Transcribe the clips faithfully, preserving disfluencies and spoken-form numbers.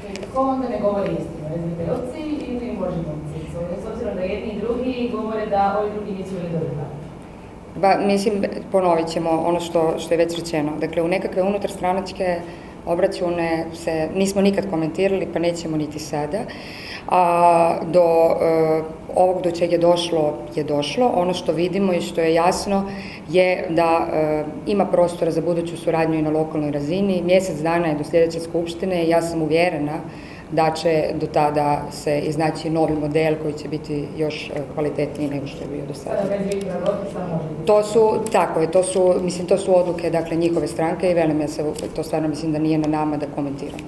Ko onda ne govori istinu, S D P-ovci ili možebnici? S obzirom da jedni i drugi govore da ovi drugi nisu bili dobri. Ba, mislim, ponovit ćemo ono što, što je već rečeno. Dakle, u nekakve unutarstranačke obračune se nismo nikad komentirali, pa nećemo niti sada. A do e, ovog do čeg je došlo, je došlo. Ono što vidimo i što je jasno je da e, ima prostora za buduću suradnju i na lokalnoj razini. Mjesec dana je do sljedeće skupštine i ja sam uvjerena da će do tada se iznaći novi model koji će biti još kvalitetniji nego što je bio do sada. To su, tako je, to su, mislim, to su odluke, dakle, njihove stranke i velim ja se, to stvarno mislim da nije na nama da komentiramo.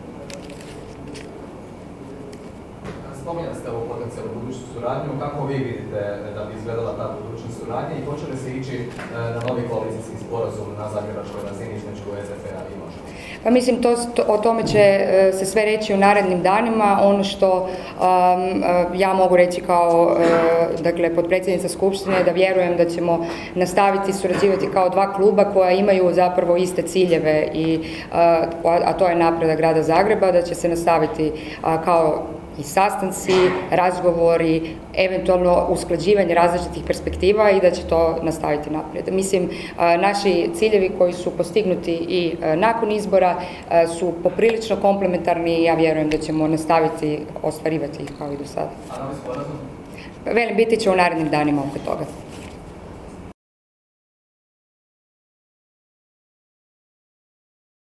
Spominjali ste ovu potencijalnu buduću suradnju, kako vi vidite da bi izgledala ta buduća suradnja i hoće li se ići na novi koalicijski sporazum na zagrebačkoj razini između S D P-a i Možemo? Pa mislim, to, to, o tome će se sve reći u narednim danima. Ono što um, ja mogu reći kao uh, dakle, potpredsjednica Skupštine je da vjerujem da ćemo nastaviti surađivati kao dva kluba koja imaju zapravo iste ciljeve, i, uh, a to je napredak grada Zagreba, da će se nastaviti uh, kao i sastanci, razgovori, eventualno usklađivanje različitih perspektiva i da će to nastaviti naprijed. Mislim, naši ciljevi koji su postignuti i nakon izbora su poprilično komplementarni i ja vjerujem da ćemo nastaviti ostvarivati ih kao i do sada. A novi sporazum? Velim, biti će u narednim danima oko toga.